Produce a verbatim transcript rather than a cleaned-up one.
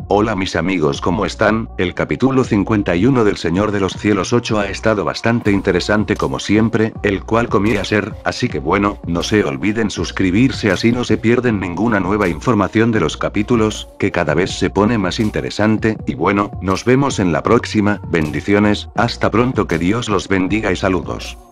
Hola mis amigos, ¿cómo están? El capítulo cincuenta y uno del Señor de los Cielos ocho ha estado bastante interesante como siempre, el cual comía ser, así que bueno, no se olviden suscribirse así no se pierden ninguna nueva información de los capítulos, que cada vez se pone más interesante, y bueno, nos vemos en la próxima, bendiciones, hasta pronto, que Dios los bendiga y saludos.